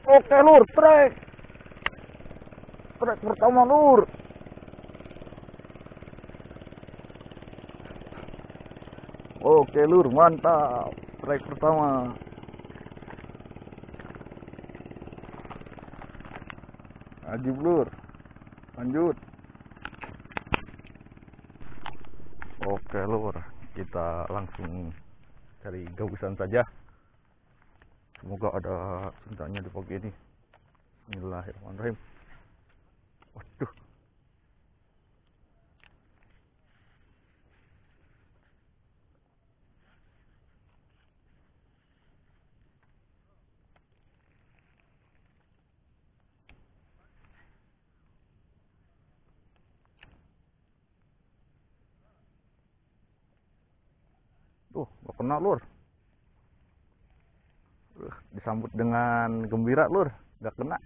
Oke lur, trek pertama lur. Oke lur, mantap. Trek pertama. Ajib lur. Lanjut. Oke lur, kita langsung cari gabusan saja. Semoga ada cintanya di pagi ini. Bismillahirrahmanirrahim. Waduh. Gak kena lur. Disambut dengan gembira lur, gak kena.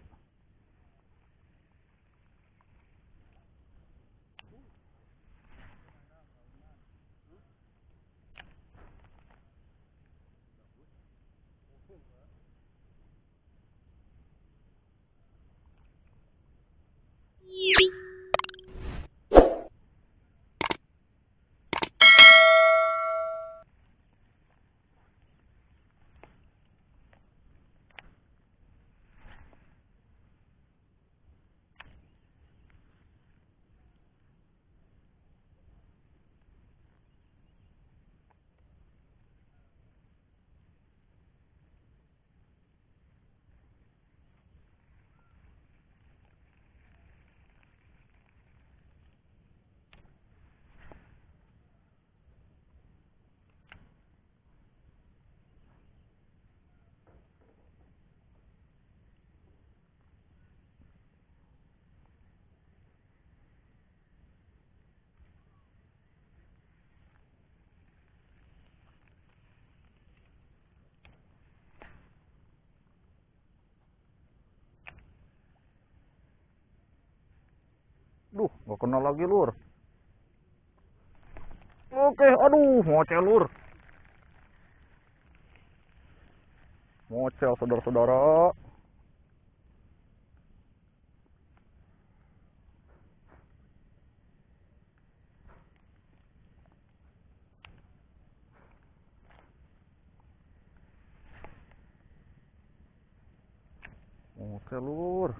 Gak kena lagi lur. Oke, aduh, mocel lur. Mocel saudara-saudara. Mocel lur.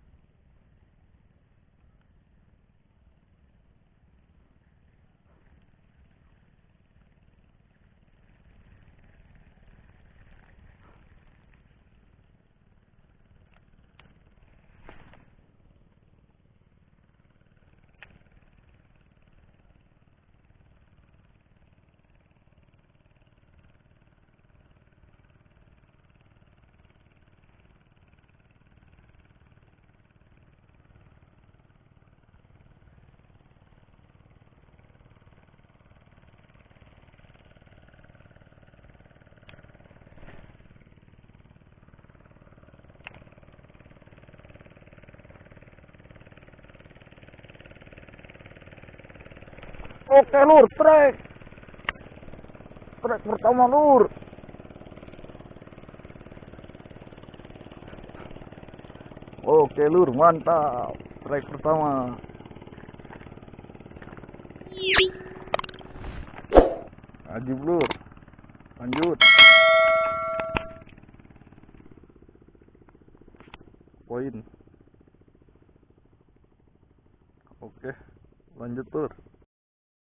Oke lur, trek pertama lur. Oke lur, mantap. Trek pertama. Ajib lur. Lanjut. Poin. Oke, lanjut lur.